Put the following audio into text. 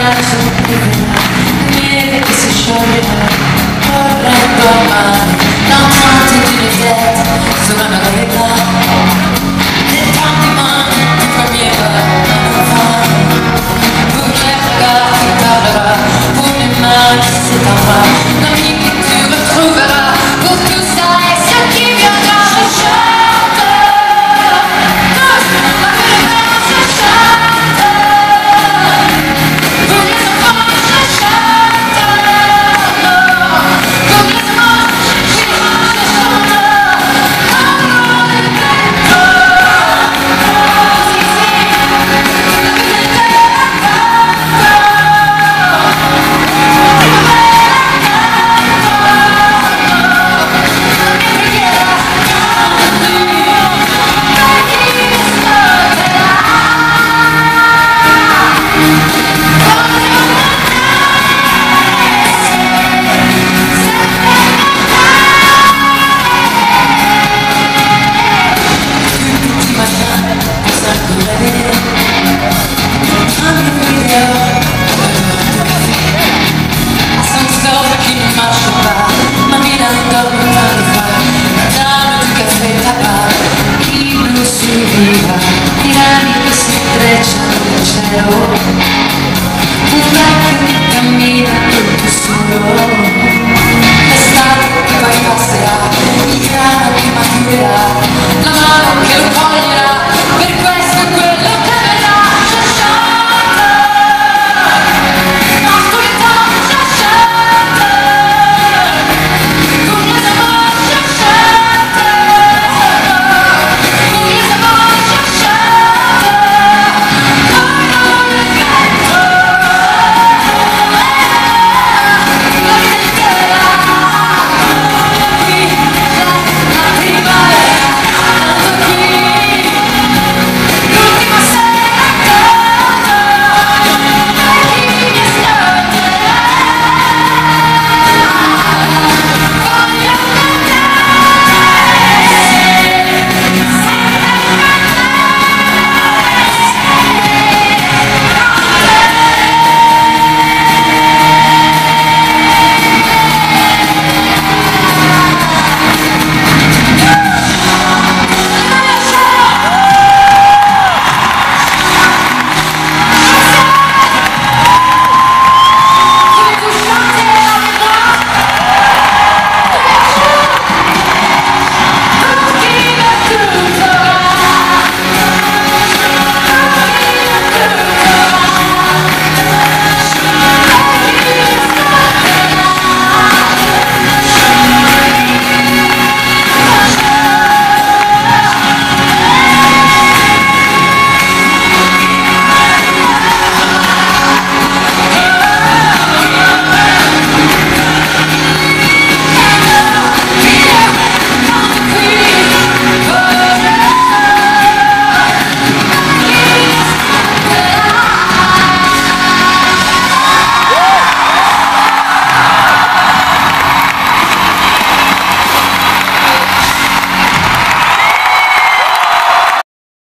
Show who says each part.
Speaker 1: ghiaccio piovverà, neve che si scioglierà, correndo al mare, da un monte di rifletti, su una gravità, e tanti mani di premiera non fanno, pure ragazzi parlerà, pure mai si t'avrà, l'ami che tu retrouveras, pour tout ça et ce qui viendra, je chante, je chante, pour les enfants je chante, pour les amants je chante, un vecchio che cammina tutto solo, l'estate che poi passerà, il grano che maturerà.